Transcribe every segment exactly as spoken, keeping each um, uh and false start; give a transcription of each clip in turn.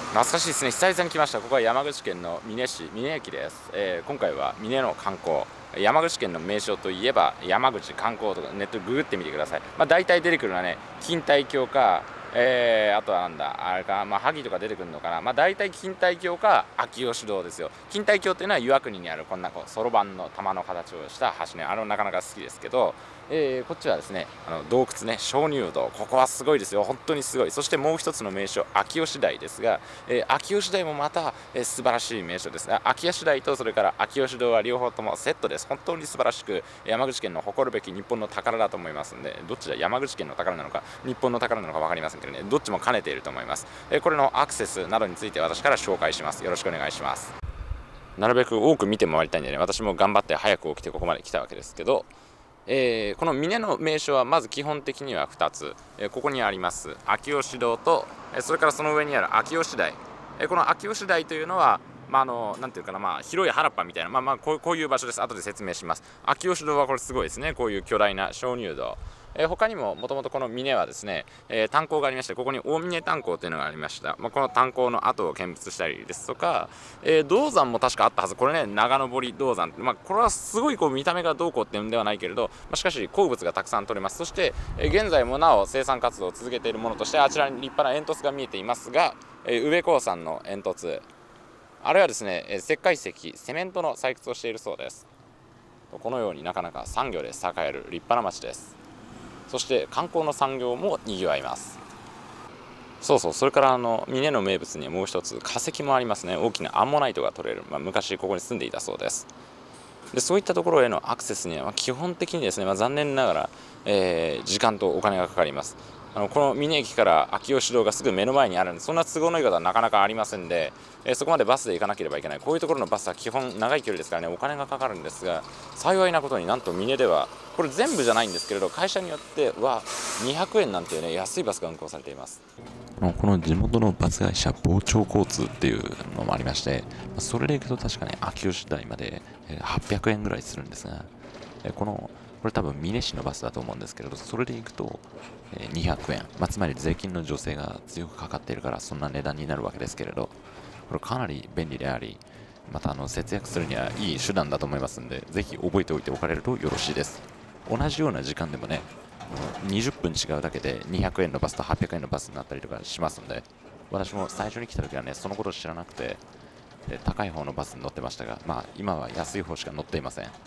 懐かしいですね。久々に来ました。ここは山口県の美祢市美祢駅です。えー、今回は美祢の観光、山口県の名所といえば山口観光とかネットでググってみてください。まあ、大体出てくるのはね、錦帯橋か、えー、あとはなんだあれか、まあ、萩とか出てくるのかな。まあ、大体錦帯橋か秋吉堂ですよ。錦帯橋っていうのは岩国にあるこんなそろばんの玉の形をした橋ね、あのなかなか好きですけど、えー、こっちはですね、あの洞窟ね、鍾乳洞、ここはすごいですよ。本当にすごい。そしてもう一つの名所、秋吉台ですが、えー、秋吉台もまた、えー、素晴らしい名所です。秋吉台とそれから秋吉堂は両方ともセットです。本当に素晴らしく、山口県の誇るべき日本の宝だと思いますので、どっちだ、山口県の宝なのか日本の宝なのか分かりませんけどね、どっちも兼ねていると思います。えー、これのアクセスなどについて私から紹介します。よろしくお願いします。なるべく多く見て回りたいんでね、私も頑張って早く起きてここまで来たわけですけど、えー、この美祢の名所はまず基本的にはふたつ、えー、ここにあります秋吉堂と、えー、それからその上にある秋吉台、えー、この秋吉台というのは、まあ、あのなんていうかな、まあ、広い原っぱみたいな、まあまあこう、こういう場所です。後で説明します。秋吉堂はこれすごいですね。こういう巨大な鍾乳洞、えー、他にももともとこの美祢はですね、えー、炭鉱がありまして、ここに大峰炭鉱というのがありました。まあ、この炭鉱の跡を見物したりですとか、えー、銅山も確かあったはず。これね、長登銅山、まあ、これはすごいこう見た目がどうこうっていうんではないけれど、まあ、しかし鉱物がたくさん取れます。そして、えー、現在もなお生産活動を続けているものとして、あちらに立派な煙突が見えていますが、えー、宇部鉱山の煙突、あれはですね、石灰石セメントの採掘をしているそうです。このようになかなか産業で栄える立派な町です。そして観光の産業もにぎわいます。そうそう、それからあの美祢の名物にはもう一つ化石もありますね。大きなアンモナイトが取れる、まあ、昔ここに住んでいたそうです。でそういったところへのアクセスには、まあ、基本的にですね、まあ、残念ながら、えー、時間とお金がかかります。あのこの美祢駅から秋吉堂がすぐ目の前にあるんで、そんな都合のいいことはなかなかありませんで、えー、そこまでバスで行かなければいけない。こういうところのバスは基本長い距離ですからね、お金がかかるんですが、幸いなことになんと美祢ではこれ全部じゃないんですけれど、会社によってはにひゃくえんなんていうね、安いバスが運行されています。 この地元のバス会社傍聴交通っていうのもありまして、それで行くと確かね、秋吉台まではっぴゃくえんぐらいするんですが、このこれ多分美祢市のバスだと思うんですけれど、それで行くとにひゃくえん、まあ、つまり税金の助成が強くかかっているからそんな値段になるわけですけれど、これかなり便利であり、またあの節約するにはいい手段だと思いますので、ぜひ覚えておいておかれるとよろしいです。同じような時間でもね、にじゅっぷん違うだけでにひゃくえんのバスとはっぴゃくえんのバスになったりとかしますので、私も最初に来た時はね、そのことを知らなくて、高い方のバスに乗ってましたが、まあ、今は安い方しか乗っていません。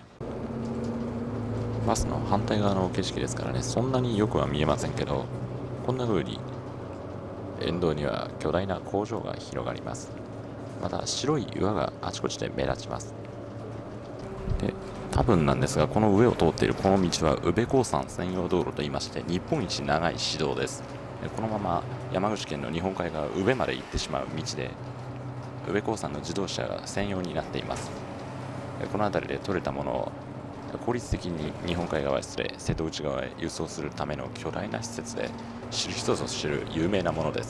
バスの反対側の景色ですからね、そんなによくは見えませんけど、こんな風に沿道には巨大な工場が広がります。また白い岩があちこちで目立ちます。で多分なんですが、この上を通っているこの道は宇部鉱山専用道路といいまして、日本一長い市道です。このまま山口県の日本海側宇部まで行ってしまう道で、宇部鉱山の自動車が専用になっています。この辺りで採れたものを効率的に日本海側、失礼瀬戸内側へ輸送するための巨大な施設で、知る人ぞ知る有名なものです。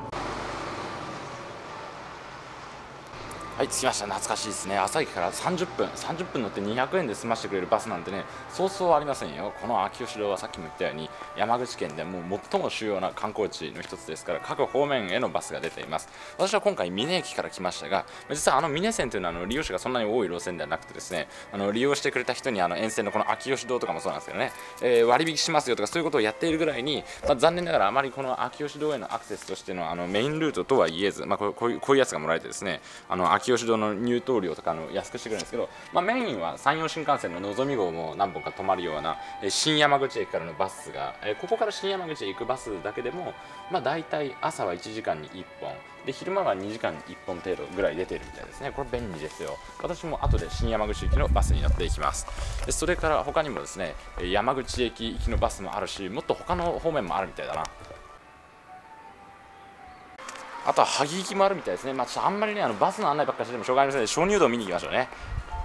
はい、着きました。懐かしいですね。朝駅からさんじゅっぷん、さんじゅっぷん乗ってにひゃくえんで済ましてくれるバスなんてね、そうそうありませんよ。この秋吉堂はさっきも言ったように、山口県でもう最も主要な観光地の一つですから、各方面へのバスが出ています。私は今回、美祢駅から来ましたが、実はあの美祢線というのはあの利用者がそんなに多い路線ではなくてですね、あの利用してくれた人にあの沿線のこの秋吉堂とかもそうなんですけどね、えー、割引しますよとかそういうことをやっているぐらいに、まあ、残念ながらあまりこの秋吉堂へのアクセスとしてのあのメインルートとは言えず、まあ、こうこういうこういうやつがもらえてですね、あの秋吉堂の入湯料とかの安くしてくれるんですけど、まあ、メインは山陽新幹線ののぞみ号も何本か止まるような、え新山口駅からのバスが、えここから新山口へ行くバスだけでも、まあ、大体朝はいちじかんにいっぽんで、昼間はにじかんにいっぽん程度ぐらい出ているみたいですね。これ便利ですよ。私も後で新山口行きのバスに乗っていきます。でそれから他にもですね、山口駅行きのバスもあるし、もっと他の方面もあるみたいだな。あとは萩行きもあるみたいですね。まあ、ちょっとあんまりね、あのバスの案内ばっかりしてもしょうがありませんので、鍾乳洞を見に行きましょうね。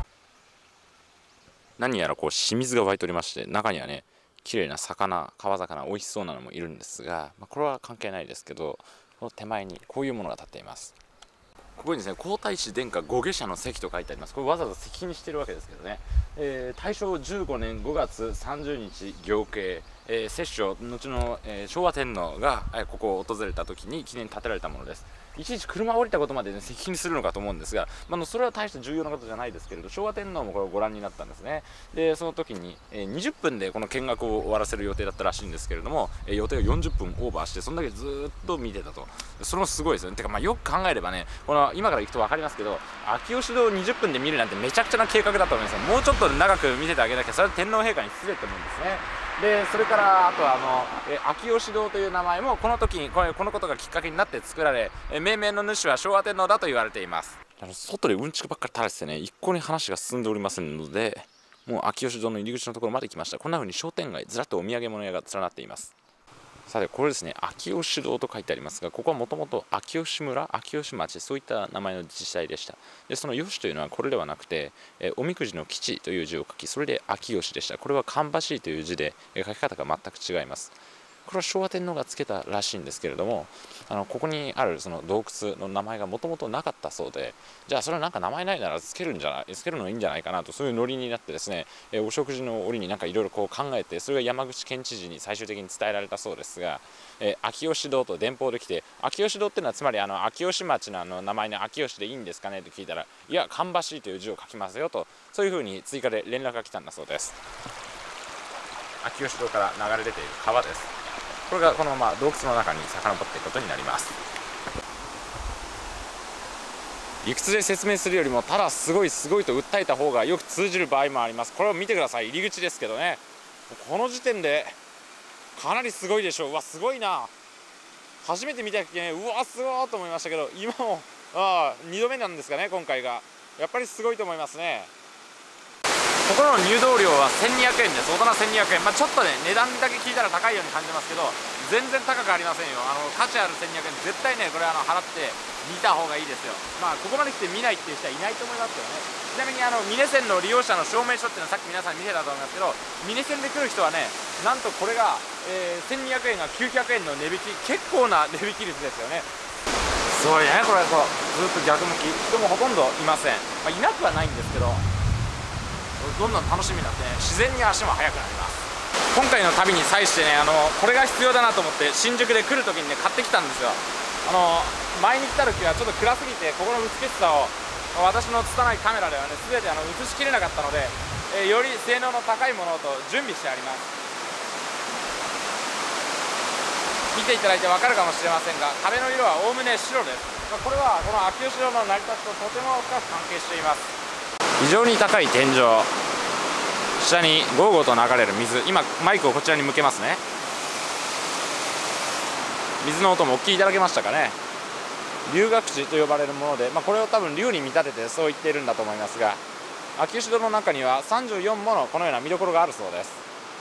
何やらこう清水が湧いておりまして、中にはね、綺麗な魚、川魚、美味しそうなのもいるんですが、まあ、これは関係ないですけど、この手前にこういうものが立っています。ここにですね、皇太子殿下御下車の席と書いてあります。これわざわざ席にしてるわけですけどね、えー、大正じゅうごねんごがつさんじゅうにち行慶、 えー、摂政後の、えー、昭和天皇が、えー、ここを訪れた時に記念に建てられたものです。いちいち車を降りたことまで、ね、石碑にするのかと思うんですが、まあ、のそれは大して重要なことじゃないですけれど、昭和天皇もこれをご覧になったんですね。でその時に、えー、にじゅっぷんでこの見学を終わらせる予定だったらしいんですけれども、えー、予定をよんじゅっぷんオーバーして、そんだけずーっと見てたと。それもすごいですよね。てか、まあ、よく考えればね、この今から行くと分かりますけど、秋吉堂をにじゅっぷんで見るなんてめちゃくちゃな計画だと思いますよ。もうちょっと長く見せてあげなきゃ、それは天皇陛下に失礼と思うんですね。でそれからあとはあのえ秋吉堂という名前もこの時にこれこのことがきっかけになって作られ、え命名の主は昭和天皇だと言われています。あの外でうんちくばっかり垂れててね、一向に話が進んでおりませんので、もう秋吉堂の入り口のところまで来ました。こんな風に商店街ずらっとお土産物屋が連なっています。さてこれですね、秋吉堂と書いてありますが、ここはもともと秋吉村、秋吉町、そういった名前の自治体でした。でその吉というのはこれではなくて、えおみくじの吉という字を書き、それで秋吉でした。これは芳しいという字で、え書き方が全く違います。これは昭和天皇がつけたらしいんですけれども、あのここにあるその洞窟の名前がもともとなかったそうで、じゃあそれはなんか名前ないならつけるんじゃないつけるのいいんじゃないかなと、そういうノリになってですね、えお食事の折になんかいろいろこう考えて、それが山口県知事に最終的に伝えられたそうですが、え秋吉堂と電報で来て、秋吉堂っていうのはつまりあの秋吉町のあの名前の秋吉でいいんですかねと聞いたら、いや芳しいという字を書きますよと、そういうふうに追加で連絡が来たんだそうです。秋吉堂から流れ出ている川です。これがこのまま洞窟の中に遡っていくことになります。理屈で説明するよりも、ただすごいすごいと訴えた方がよく通じる場合もあります。これを見てください。入り口ですけどね、この時点でかなりすごいでしょう。うわすごいな、初めて見た時ね、うわすごいと思いましたけど、今もあにどめなんですかね、今回が。やっぱりすごいと思いますね。ここの入道料はせんにひゃくえんです。大人せんにひゃくえん、まあ、ちょっとね値段だけ聞いたら高いように感じますけど、全然高くありませんよ。あの価値あるせんにひゃくえん、絶対ねこれあの払って見た方がいいですよ。まあここまで来て見ないっていう人はいないと思いますけどね。ちなみにあの峰線の利用者の証明書っていうのはさっき皆さん見せたと思いますけど、峰線で来る人はね、なんとこれが、えー、せんにひゃくえんがきゅうひゃくえんの値引き、結構な値引き率ですよね。すごいねこれ。こうずっと逆向き、人もほとんどいません。まあ、いなくはないんですけど、どんどん楽しみになってね、自然に足も速くなります。今回の旅に際してね、あのこれが必要だなと思って新宿で来るときにね買ってきたんですよ。あの前に来た時はちょっと暗すぎて、ここの美しさを私の拙いカメラではね全てあの映しきれなかったので、えー、より性能の高いものと準備してあります。見ていただいて分かるかもしれませんが、壁の色はおおむね白です。これはこの秋吉堂の成り立ちととても深く関係しています。非常に高い天井、下にゴーゴーと流れる水、今マイクをこちらに向けますね。水の音もお聞きいただけましたかね。龍岳池と呼ばれるもので、まあ、これを多分龍に見立ててそう言っているんだと思いますが、秋吉堂の中にはさんじゅうよんものこのような見どころがあるそうです。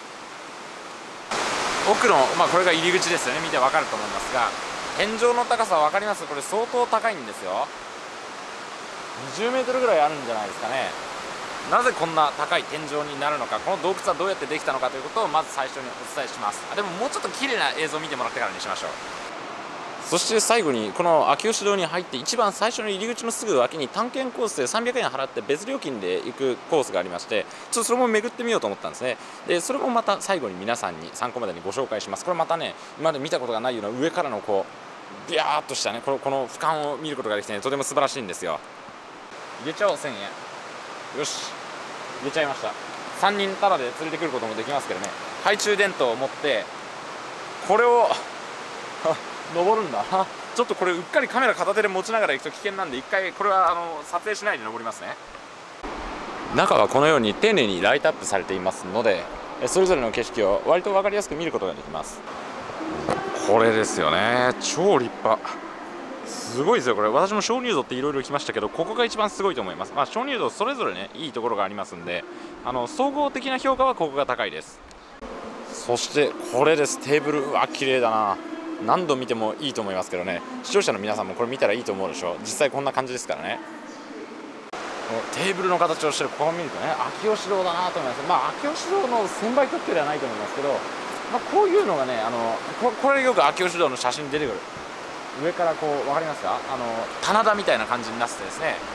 奥の、まあ、これが入り口ですよね。見てわかると思いますが、天井の高さは分かります。これ相当高いんですよ。にじゅうメートルぐらいあるんじゃないですかね。なぜこんな高い天井になるのか、この洞窟はどうやってできたのかということをまず最初にお伝えします。あでももうちょっと綺麗な映像を見てもらってからにしましょう。そして最後にこの秋吉堂に入って一番最初の入り口のすぐ脇に探検コースでさんびゃくえん払って別料金で行くコースがありまして、ちょっとそれも巡ってみようと思ったんですね。でそれもまた最後に皆さんに参考までにご紹介します。これまたね今まで見たことがないような上からのこうビャーっとしたねこのこの俯瞰を見ることができて、ね、とても素晴らしいんですよ。入れちゃおうせんえん。よし入れちゃいました。さんにんタダで連れてくることもできますけどね、懐中電灯を持ってこれを登るんだちょっとこれうっかりカメラ片手で持ちながら行くと危険なんで、一回これはあの撮影しないで登りますね。中はこのように丁寧にライトアップされていますので、それぞれの景色を割と分かりやすく見ることができます。これですよね、超立派、すごいですよこれ。私も鍾乳洞っていろいろ来ましたけど、ここが一番すごいと思います。まあ鍾乳洞それぞれねいいところがありますんで、あの総合的な評価はここが高いです。そしてこれです、テーブル、うわ綺麗だな。何度見てもいいと思いますけどね、視聴者の皆さんもこれ見たらいいと思うでしょう。実際こんな感じですからね。このテーブルの形をしてるここを見るとね、秋吉堂だなと思います。まあ秋吉堂のせんばい特許ではないと思いますけど、まあ、こういうのがね、あの こ, これよく秋吉堂の写真に出てくる。上からこう分かりますか、あの棚田みたいな感じになっててですね、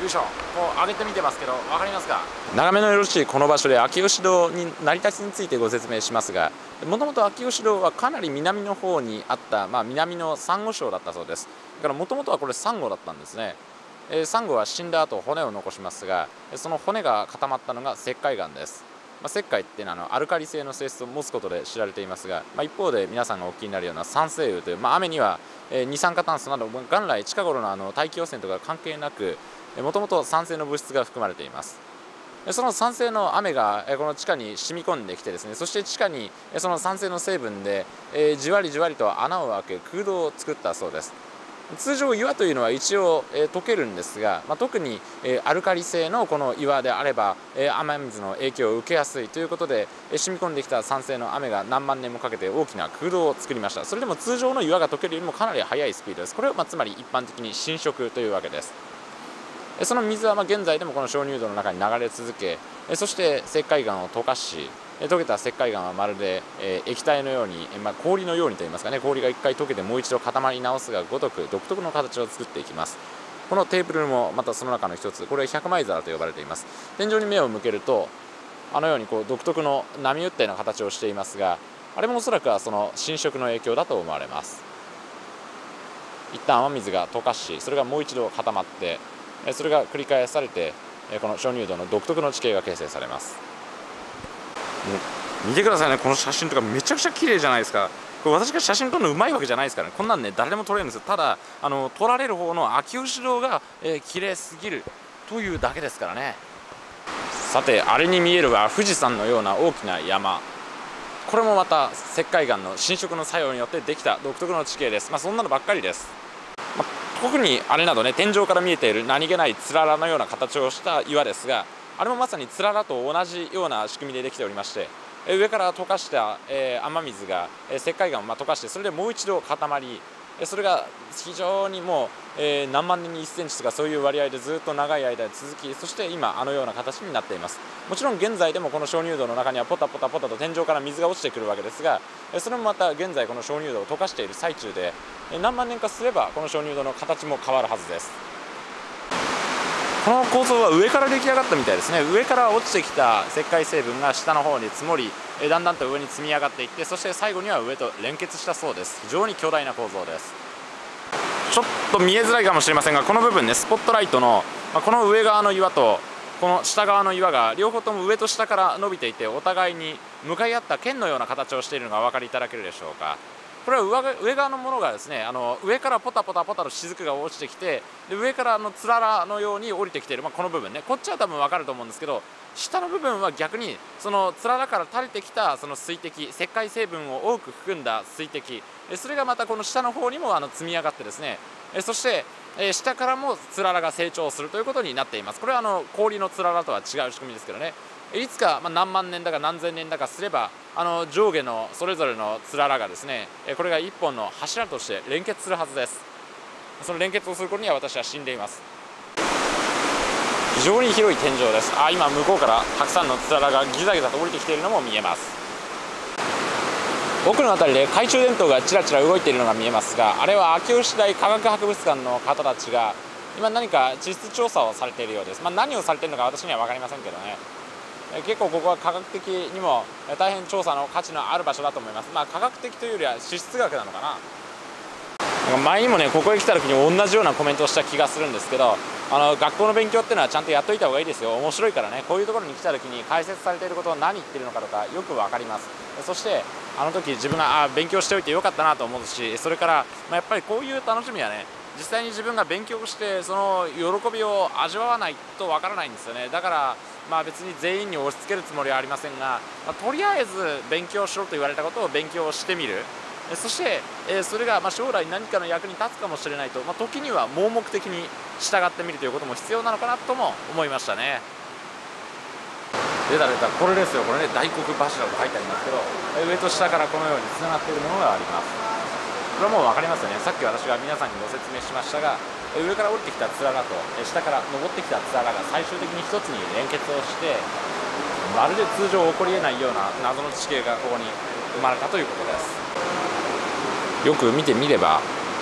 よいしょ、こう上げてみてますけど分かりますか。眺めのよろしいこの場所で秋吉堂に成り立ちについてご説明しますが、もともと秋吉堂はかなり南の方にあった、まあ、南のサンゴ礁だったそうです。だからもともとはこれサンゴだったんですね。えー、サンゴは死んだ後骨を残しますが、その骨が固まったのが石灰岩です。まあ、石灰っていうのはあのアルカリ性の性質を持つことで知られていますが、まあ、一方で皆さんがお聞きになるような酸性雨という、まあ、雨には二酸化炭素など元来近頃のあの大気汚染とか関係なくもともと酸性の物質が含まれています。その酸性の雨がこの地下に染み込んできてですね、そして地下にその酸性の成分でじわりじわりと穴を開け空洞を作ったそうです。通常岩というのは一応、えー、溶けるんですが、まあ、特に、えー、アルカリ性のこの岩であれば、えー、雨水の影響を受けやすいということで、えー、染み込んできた酸性の雨が何万年もかけて大きな空洞を作りました。それでも通常の岩が溶けるよりもかなり速いスピードです。これを、まあ、つまり一般的に浸食というわけです。その水はまあ現在でもこの鍾乳洞の中に流れ続け、そして石灰岩を溶かし、溶けた石灰岩はまるで液体のように、まあ、氷のようにといいますかね、氷が一回溶けてもう一度固まり直すがごとく独特の形を作っていきます。このテーブルもまたその中の一つ、これ百枚皿と呼ばれています。天井に目を向けるとあのようにこう独特の波打ったような形をしていますが、あれもおそらくはその浸食の影響だと思われます。一旦雨水が溶かし、それがもう一度固まって、それが繰り返されてこの鍾乳洞の独特の地形が形成されます。もう見てくださいね、この写真とかめちゃくちゃ綺麗じゃないですか。これ私が写真撮るのうまいわけじゃないですからね、こんなんね誰でも撮れるんですよ。ただあの撮られる方の秋吉堂が、えー、綺麗すぎるというだけですからね。さて、あれに見えるは富士山のような大きな山、これもまた石灰岩の浸食の作用によってできた独特の地形です。まあ、そんなのばっかりです。まあ、特にあれなどね、天井から見えている何気ないつららのような形をした岩ですが、あれもまさにつららと同じような仕組みでできておりまして、上から溶かした、えー、雨水が、えー、石灰岩をまあ溶かして、それでもう一度固まり、それが非常にもう、えー、何万年にいっセンチとかそういう割合でずっと長い間続き、そして今あのような形になっています。もちろん現在でもこの鍾乳洞の中にはポタポタポタと天井から水が落ちてくるわけですが、それもまた現在この鍾乳洞を溶かしている最中で、何万年かすればこの鍾乳洞の形も変わるはずです。この構造は上から出来上がったみたいですね。上から落ちてきた石灰成分が下の方に積もり、だんだんと上に積み上がっていって、そして最後には上と連結したそうです。非常に巨大な構造です。ちょっと見えづらいかもしれませんが、この部分ね、スポットライトの、まあ、この上側の岩とこの下側の岩が両方とも上と下から伸びていて、お互いに向かい合った剣のような形をしているのがお分かりいただけるでしょうか。これは上側のものがですね、あの上からポタポタポタと雫が落ちてきて、で上からのつららのように降りてきている、まあ、この部分ね、こっちは多分分かると思うんですけど、下の部分は逆にそのつららから垂れてきたその水滴、石灰成分を多く含んだ水滴、それがまたこの下の方にもあの積み上がってですね、そして下からもつららが成長するということになっています。これはあの氷のつららとは違う仕組みですけどね、いつかまあ何万年だか何千年だかすれば、あの上下のそれぞれのつららがですね、これが一本の柱として連結するはずです。その連結をする頃には私は死んでいます。非常に広い天井です。あ、今向こうからたくさんのつららがギザギザと降りてきているのも見えます。奥の辺りで懐中電灯がちらちら動いているのが見えますが、あれは秋吉台科学博物館の方たちが今何か地質調査をされているようです。まあ、何をされているのか私には分かりませんけどね、結構ここは科学的にも大変調査の価値のある場所だと思います。まあ科学的というよりは地質学なのかな。なんか前にもね、ここへ来た時に同じようなコメントをした気がするんですけど、あの学校の勉強っていうのはちゃんとやっといた方がいいですよ。面白いからね。こういうところに来た時に解説されていることを何言ってるのかとかよく分かります。そしてあの時自分があ勉強しておいてよかったなと思うし、それから、まあ、やっぱりこういう楽しみはね、実際に自分が勉強してその喜びを味わわないとわからないんですよね。だからまあ別に全員に押し付けるつもりはありませんが、まあ、とりあえず勉強しろと言われたことを勉強してみる。そして、えー、それがまあ将来何かの役に立つかもしれないと、まあ、時には盲目的に従ってみるということも必要なのかなとも思いましたね。出た出た、これですよ。これね、大黒柱と書いてありますけど、上と下からこのようにつながっているものがあります。これはもう分かりますよね。さっき私が皆さんにご説明しましたが、上から降りてきたつららと下から登ってきたつららが最終的に一つに連結をして、まるで通常起こりえないような謎の地形がここに生まれたということです。よく見てみれば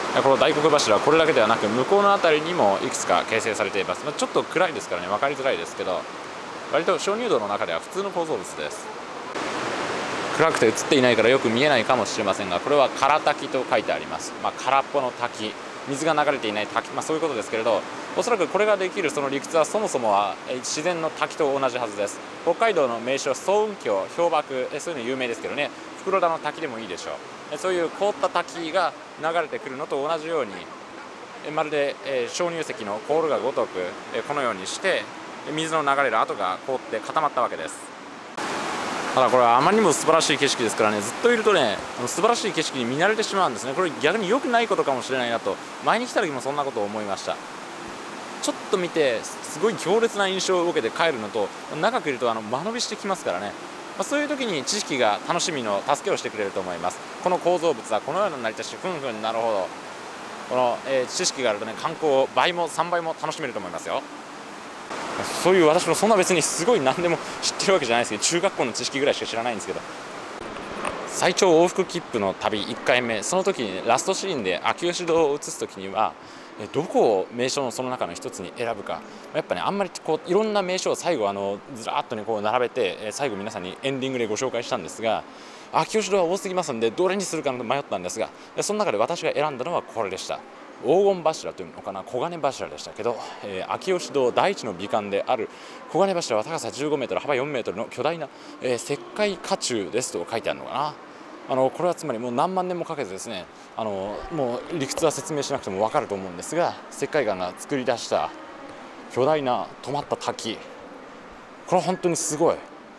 この大黒柱はこれだけではなく向こうの辺りにもいくつか形成されています。まあ、ちょっと暗いですからね分かりづらいですけど、割と鍾乳洞の中では普通の構造物です。暗くて映っていないからよく見えないかもしれませんが、これは空滝と書いてあります。まあ、空っぽの滝、水が流れていない滝、まあ、そういうことですけれど、おそらくこれができるその理屈はそもそもは自然の滝と同じはずです。北海道の名所層雲峡、氷瀑、そういうの有名ですけどね、袋田の滝でもいいでしょう。そういう凍った滝が流れてくるのと同じように、まるで鍾乳石の凍るがごとくこのようにして水の流れる跡が凍って固まったわけです。ただこれはあまりにも素晴らしい景色ですからね、ずっといるとね素晴らしい景色に見慣れてしまうんですね。これ逆に良くないことかもしれないなと、前に来た時もそんなことを思いました。ちょっと見てすごい強烈な印象を受けて帰るのと、長くいるとあの間延びしてきますからね、まあ、そういう時に知識が楽しみの助けをしてくれると思います。この構造物はこのような成り立ち、ふんふんなるほど、この、えー、知識があるとね観光を倍もさんばいも楽しめると思いますよ。そういう私もそんな別にすごい何でも知ってるわけじゃないですけど、中学校の知識ぐらいしか知らないんですけど、最長往復切符の旅いっかいめ、その時に、ね、ラストシーンで秋吉堂を映す時にはどこを名所のその中の一つに選ぶか、やっぱねあんまりこういろんな名所を最後あのずらっとねこう並べて最後皆さんにエンディングでご紹介したんですが、秋吉堂は多すぎますんでどれにするか迷ったんですが、その中で私が選んだのはこれでした。黄金柱というのかな、黄金柱でしたけど、えー、秋吉堂第一の美観である黄金柱は高さじゅうごメートル幅よんメートルの巨大な、えー、石灰花柱ですと書いてあるのかな。あのこれはつまりもう何万年もかけてですね、あのもう理屈は説明しなくても分かると思うんですが、石灰岩が作り出した巨大な止まった滝、これは本当にすごい。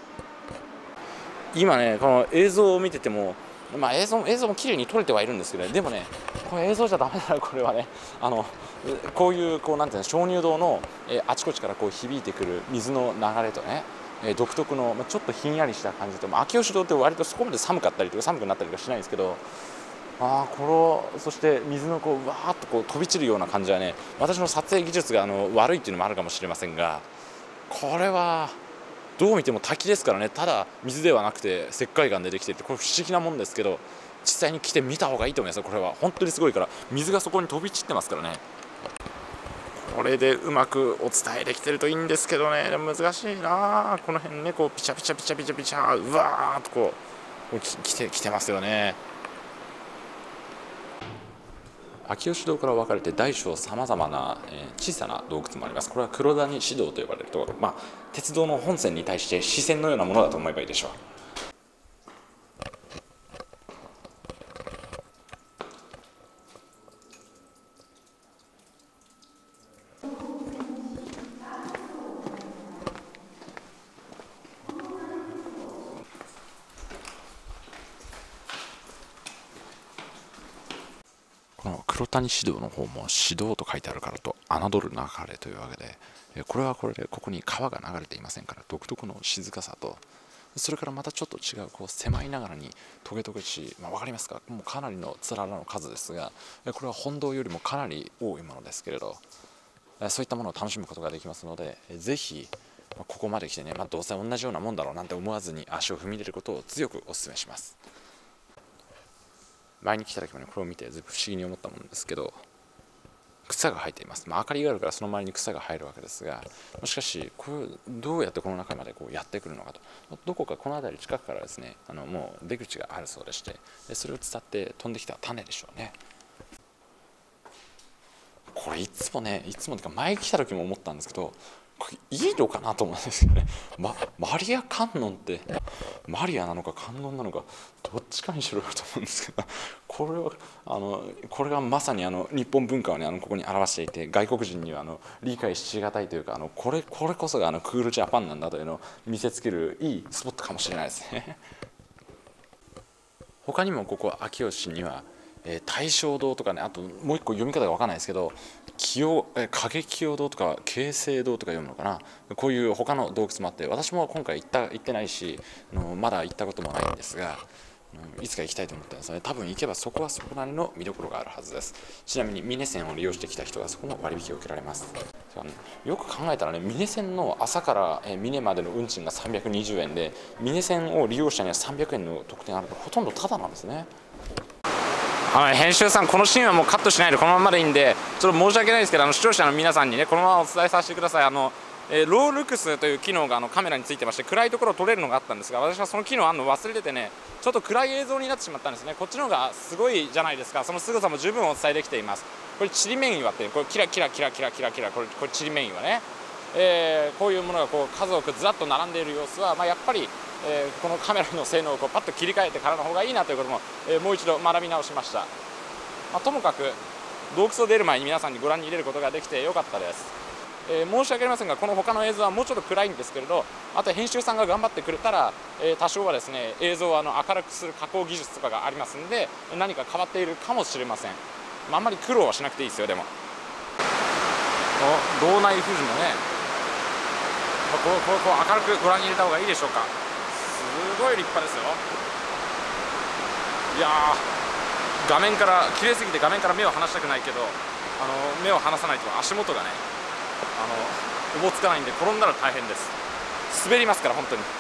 今ねこの映像を見てても、まあ、映像映像も綺麗に撮れてはいるんですけど、ね、でもねこれ映像じゃダメだよこれはね、あのこういうこうなんていうの鍾乳洞の、えー、あちこちからこう響いてくる水の流れとね、えー、独特の、まあ、ちょっとひんやりした感じと、まあ、秋吉堂って割とそこまで寒かったりとか寒くなったりとかしないんですけど、あこのそして水のこうわーっとこう飛び散るような感じはね、私の撮影技術があの悪いっていうのもあるかもしれませんが、これはどう見ても滝ですからね、ただ水ではなくて石灰岩でできていて、これ不思議なもんですけど、実際に来てみた方がいいと思いますよ。これは本当にすごいから、水がそこに飛び散ってますからね。これでうまくお伝えできてるといいんですけどね、でも難しいな、この辺ねこうピチャピチャピチャピチャピチャうわーっとこう来てきてますよね。秋吉堂から分かれて大小さまざまな、えー、小さな洞窟もあります。これは黒谷市道と呼ばれるところ、まあ、鉄道の本線に対して支線のようなものだと思えばいいでしょう。この黒谷市道の方も市道と書いてあるからと侮る流れというわけで、これはこれでここに川が流れていませんから独特の静かさと、それからまたちょっと違うこう狭いながらにトゲトゲしい、まあ、分かりますか、もうかなりのつららの数ですが、これは本堂よりもかなり多いものですけれど、そういったものを楽しむことができますので、ぜひここまで来てね、まあ、どうせ同じようなもんだろうなんて思わずに足を踏み入れることを強くお勧めします。前に来た時もねこれを見てずっと不思議に思ったものですけど、草が生えています。まあ、明かりがあるからその周りに草が生えるわけですが、しかしこれどうやってこの中までこうやってくるのかと、どこかこの辺り近くからですね、あのもう出口があるそうでして、それを伝って飛んできた種でしょうね。これいつもねいつもてか前来た時も思ったんですけど、これいいのかなと思うんですけどね、ま、マリア観音ってマリアなのか観音なのかどっちかにしろよと思うんですけど、これはあのこれがまさにあの日本文化を、ね、あのここに表していて、外国人にはあの理解しがたいというか、あのこれこれこそがあのクールジャパンなんだというのを見せつけるいいスポットかもしれないですね。他にもここ秋吉にはえー、大正堂とかね、あともう一個読み方が分からないですけど、清え影清堂とか慶聖堂とか読むのかな、こういう他の洞窟もあって、私も今回行った行ってないし、あのまだ行ったこともないんですが、いつか行きたいと思ってるんですね。多分行けばそこはそこなりの見どころがあるはずです。ちなみに峰線を利用してきた人はそこの割引を受けられます。よく考えたらね、峰線の朝から峰までの運賃がさんびゃくにじゅうえんで、峰線を利用者にはさんびゃくえんの特典があるのでほとんどタダなんですね。 あの編集さん、このシーンはもうカットしないでこのままでいいんで、ちょっと申し訳ないですけど、あの視聴者の皆さんにね、このままお伝えさせてください。あのえー、ロールクスという機能があのカメラについてまして、暗いところを撮れるのがあったんですが、私はその機能あるの忘れててね、ちょっと暗い映像になってしまったんですね。こっちの方がすごいじゃないですか。その凄さも十分お伝えできています。これちりめん岩って、これキラキラキラキラキラキラ、これこれちりめん岩ね、えー、こういうものがこう数多くずらっと並んでいる様子は、まあ、やっぱり、えー、このカメラの性能をこうパッと切り替えてからの方がいいなということも、えー、もう一度学び直しました。まあ、ともかく洞窟を出る前に皆さんにご覧に入れることができてよかったです。えー、申し訳ありませんが、この他の映像はもうちょっと暗いんですけれど、あと編集さんが頑張ってくれたら、えー、多少はですね映像をあの明るくする加工技術とかがありますんで、何か変わっているかもしれません。まあ、あんまり苦労はしなくていいですよ。でも道内富士もね、こうこうこう明るくご覧に入れた方がいいでしょうか。すごい立派ですよ。いやー、画面から綺麗すぎて画面から目を離したくないけど、あの目を離さないと足元がね、あのおぼつかないんで、転んだら大変です。滑りますから本当に。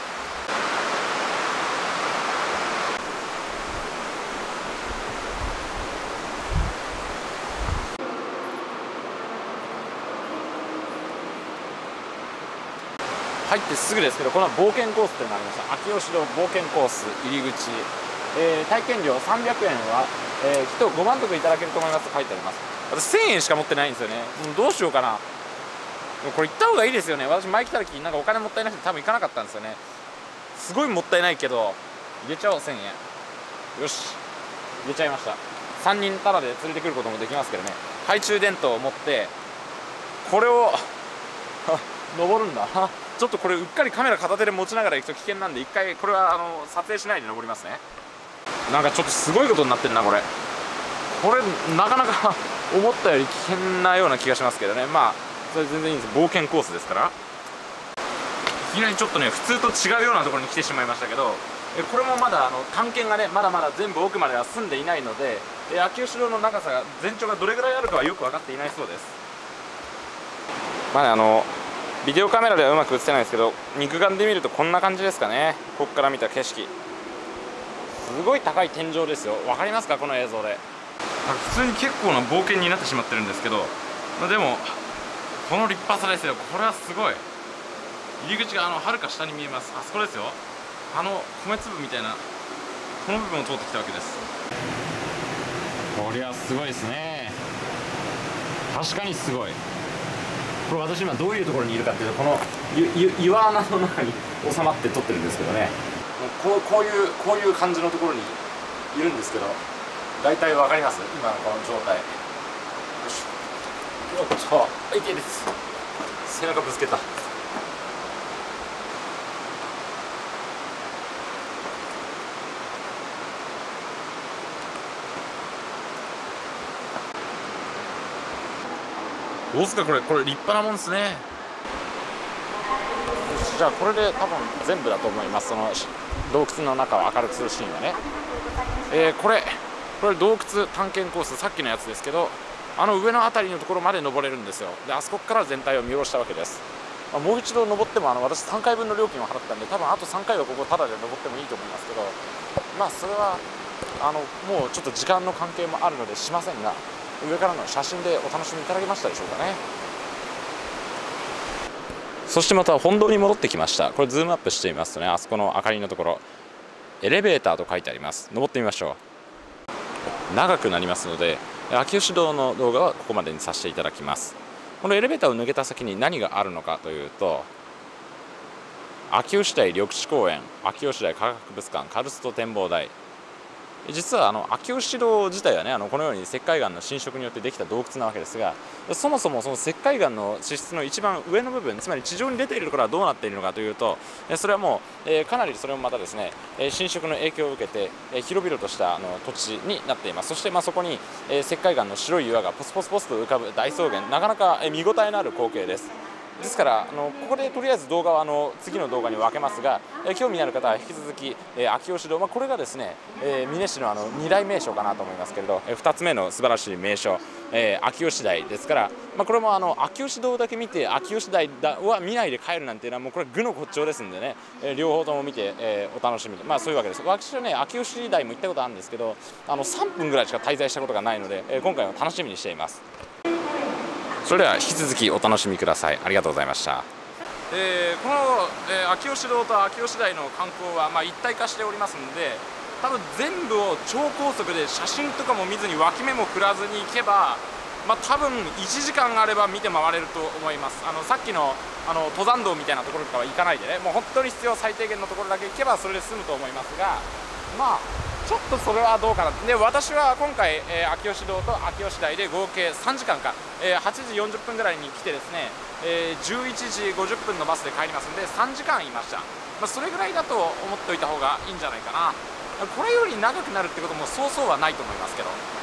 入ってすぐですけど、この冒険コースっていうのがありました。秋吉堂冒険コース入り口、えー、体験料さんびゃくえんは、えー、きっとご満足いただけると思いますと書いてあります。私せんえんしか持ってないんですよね。もうどうしようかな。これ行った方がいいですよね。私前来た時なんかお金もったいなくて多分行かなかったんですよね。すごいもったいないけど入れちゃおう。せんえんよし、入れちゃいました。さんにんタダで連れてくることもできますけどね。懐中電灯を持ってこれを登るんだ。ちょっとこれうっかりカメラ片手で持ちながら行くと危険なんで、一回これはあの撮影しないで登りますね。なんかちょっとすごいことになってるなこれ。これなかなか思ったより危険なような気がしますけどね。まあそれ全然いいんです。冒険コースですから。いきなりちょっとね普通と違うようなところに来てしまいましたけど、これもまだあの探検がねまだまだ全部奥までは進んでいないので、秋吉堂の長さが全長がどれぐらいあるかはよく分かっていないそうです。まあね、あのビデオカメラではうまく映せないですけど、肉眼で見るとこんな感じですかね。ここから見た景色、すごい高い天井ですよ。分かりますかこの映像で。普通に結構な冒険になってしまってるんですけど、でもこの立派さですよ。これはすごい。入り口があのはるか下に見えます。あそこですよ。あの米粒みたいなこの部分を通ってきたわけです。こりゃすごいですね。確かにすごい。これ私今どういうところにいるかっていうと、この岩穴の中に収まって撮ってるんですけどね、こう、こういうこういう感じのところにいるんですけど、大体わかります？今のこの状態。よいしょ、よっと、あ、いけです。背中ぶつけた。どうですかこれ、これ立派なもんですね。じゃあこれで多分全部だと思います。その洞窟の中を明るくするシーンはね、えー、これこれ洞窟探検コース、さっきのやつですけど、あの上の辺りのところまで登れるんですよ。であそこから全体を見下ろしたわけです。まあ、もう一度登ってもあの私さんかいぶんの料金を払ったんで、多分あとさんかいはここタダで登ってもいいと思いますけど、まあそれはあのもうちょっと時間の関係もあるのでしませんが、上からの写真でお楽しみいただけましたでしょうかね。そしてまた本堂に戻ってきました。これズームアップしてみますとね、あそこの明かりのところエレベーターと書いてあります。登ってみましょう。長くなりますので秋吉堂の動画はここまでにさせていただきます。このエレベーターを抜けた先に何があるのかというと、秋吉台緑地公園、秋吉台科学博物館、カルスト展望台。実はあの秋吉堂自体はね、あのこのように石灰岩の浸食によってできた洞窟なわけですが、そもそもその石灰岩の地質の一番上の部分、つまり地上に出ているところはどうなっているのかというと、それはもう、えー、かなりそれもまたですね浸食の影響を受けて、えー、広々としたあの土地になっています。そしてまあそこに、えー、石灰岩の白い岩がポスポスポスと浮かぶ大草原、なかなか見応えのある光景です。ですからあのここでとりあえず動画はあの次の動画に分けますが、え興味のある方は引き続き、えー、秋吉堂、まあ、これがですね、えー、美祢市のあのに大名所かなと思いますけれど、えー、ふたつめの素晴らしい名所、 えー、秋吉台ですから、まあ、これもあの秋吉堂だけ見て秋吉台は見ないで帰るなんていうのはもうこれ愚の骨頂ですんでね、えー、両方とも見て、えー、お楽しみに、まあそういうわけです。私はね秋吉台も行ったことあるんですけど、あのさんぷんぐらいしか滞在したことがないので、えー、今回は楽しみにしています。それでは引き続きお楽しみください。ありがとうございました。えー、この、えー、秋吉堂と秋吉台の観光は、まあ、一体化しておりますので、多分全部を超高速で写真とかも見ずに脇目も振らずに行けば、まあ、多分いちじかんあれば見て回れると思います。あのさっきのあの登山道みたいなところとかは行かないでね、もう本当に必要最低限のところだけ行けばそれで済むと思いますが、まあちょっとそれはどうかな。で、私は今回、えー、秋吉堂と秋吉台で合計さんじかんか、えー、はちじよんじゅっぷんぐらいに来てですね、えー、じゅういちじごじゅっぷんのバスで帰りますんでさんじかんいました。まあ、それぐらいだと思っておいた方がいいんじゃないかな。これより長くなるってこともそうそうはないと思いますけど。